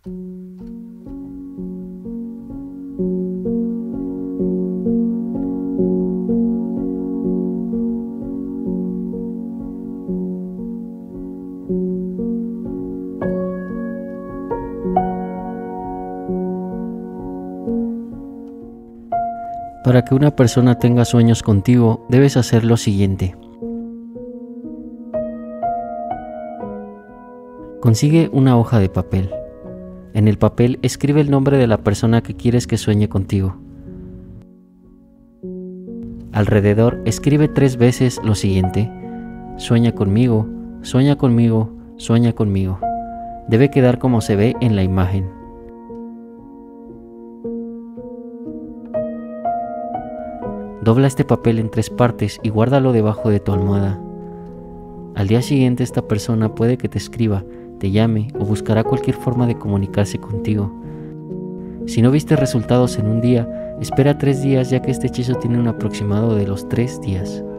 Para que una persona tenga sueños contigo, debes hacer lo siguiente. Consigue una hoja de papel. En el papel escribe el nombre de la persona que quieres que sueñe contigo. Alrededor escribe 3 veces lo siguiente: sueña conmigo, sueña conmigo, sueña conmigo. Debe quedar como se ve en la imagen. Dobla este papel en 3 partes y guárdalo debajo de tu almohada. Al día siguiente esta persona puede que te escriba, te llame o buscará cualquier forma de comunicarse contigo. Si no viste resultados en un día, espera 3 días, ya que este hechizo tiene un aproximado de los 3 días.